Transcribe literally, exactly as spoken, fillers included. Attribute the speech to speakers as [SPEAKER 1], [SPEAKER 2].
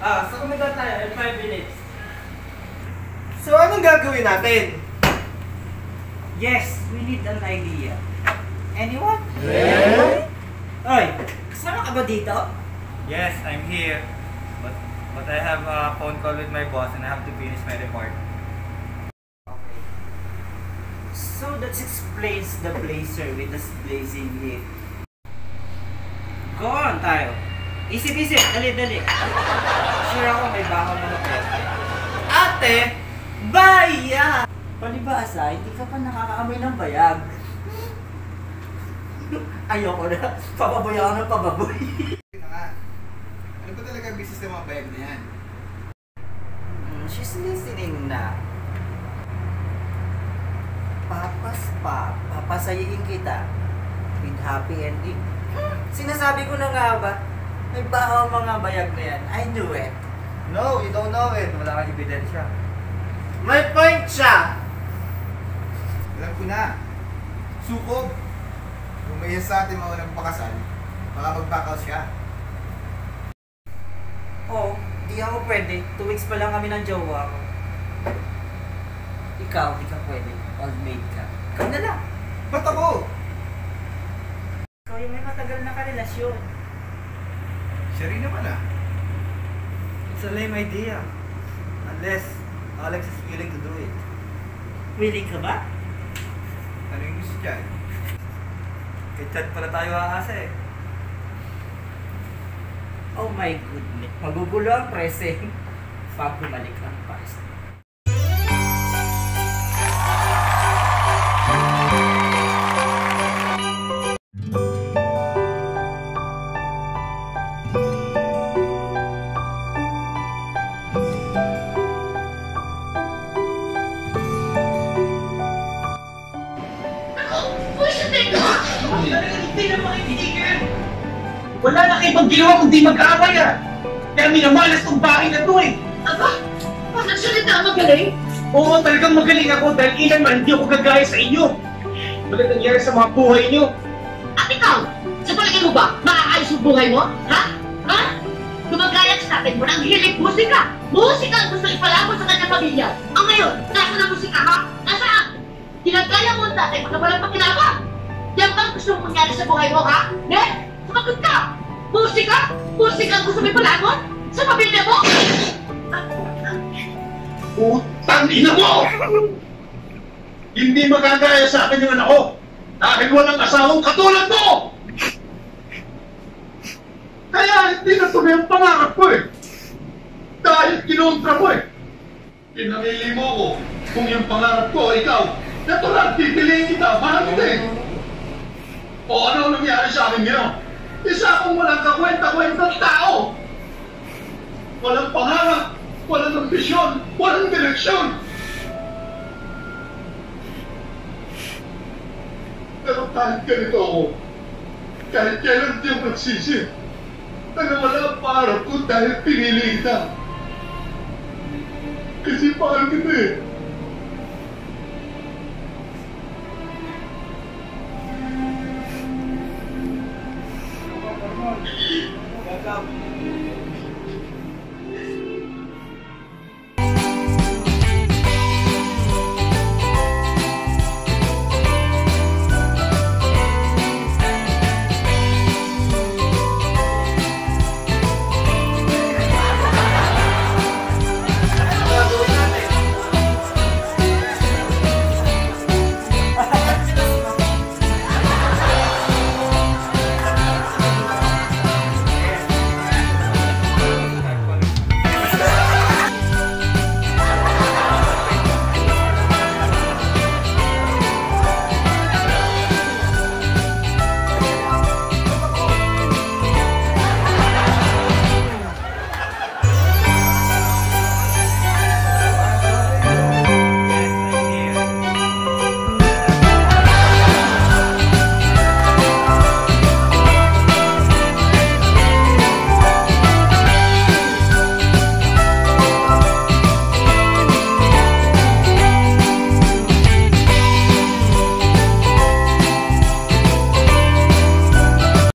[SPEAKER 1] Ah, sa kumita tayo in five minutes.
[SPEAKER 2] So, anong gagawin natin?
[SPEAKER 1] Yes, we need an idea. Anyone?
[SPEAKER 2] Yeah.
[SPEAKER 1] Oy, kasama ka ba dito?
[SPEAKER 3] Yes, I'm here. But but I have a phone call with my boss and I have to finish my report.
[SPEAKER 1] Okay. So that explains the blazer with the blazing heat. Go on tayo. Isip-isip, dali-dali. Sure ako may baka mga pwede.
[SPEAKER 2] Ate, bayag!
[SPEAKER 1] Palibasa, hindi ka pa nakakaamoy ng bayag. Ayoko na. Pababoy ako ng pababoy.
[SPEAKER 4] Ano ba talaga business ng mga bayag na yan?
[SPEAKER 1] Mm, she's listening na. Papas pa, papasayin kita with happy ending. Sinasabi ko na nga ba, may bahaw mga bayag na yan. I knew it.
[SPEAKER 3] No, you don't know it. Wala kang ebidensya.
[SPEAKER 2] May point siya!
[SPEAKER 4] Alam ko na. Sukob. Kung may sa atin mga nagpakasal, baka mag-back out siya.
[SPEAKER 1] Oo, di ako pwede. Two weeks pa lang kami ng jowa ko. Ikaw, di ka pwede. Old maid ka. Ikaw na lang.
[SPEAKER 4] Ba't ako?
[SPEAKER 1] Ikaw yung may matagal na karelasyon.
[SPEAKER 4] Siya rin naman ah.
[SPEAKER 3] It's a lame idea. Unless Alex is willing to do it.
[SPEAKER 1] Willing ka ba?
[SPEAKER 4] Ano yung gusto dyan?
[SPEAKER 3] Kay chat pala tayo aasa eh.
[SPEAKER 1] Oh my goodness. Magugulo ang preseng pag bumalik ang past.
[SPEAKER 5] Hindi na makitigil! Wala na kayo bang ginawa kung di mag-aaway ah! Kaya minamalas tong bahay na to eh! Aba? Bakit salita magaling? Oo, talagang magaling ako dahil ilan man hindi ako gagaya sa inyo! Bakit nangyari sa mga buhay nyo?
[SPEAKER 6] At ikaw, sa palagay mo ba, maaayos yung buhay mo? Ha? Ha? Gumagaya sa atin mo ng hilig musika! Musika ang gusto ipalabot sa kanyang pamilya! Ang ngayon, nasa na musika ha? Nasaan? Ginagaya mo ang tatay mga walang pakinabang! Yan bang gusto mong mangyari sa buhay mo, ha? Ne? Sumagot ka! Musika? Musika ang gusto mo ipalabot? Sa pamilya mo?
[SPEAKER 5] Utang ina mo! Hindi magagaya sa akin yung anak ko dahil walang asawang katulad mo! Kaya hindi natuloy ang pangarap ko eh! Dahil kinontra mo eh! Pinamili mo ko kung yung pangarap ko ikaw, natural, pipiliin kita, mahal kita eh! O ano nangyari sa akin ngayon? Isa akong walang kakwenta-kwentang tao! Walang pangarap, walang ambisyon, walang direksyon! Pero kahit ganito ako, kahit kailan di ako nagsisi, nagawala ang pangarap ko dahil pinili kita. Kasi mahal kita eh.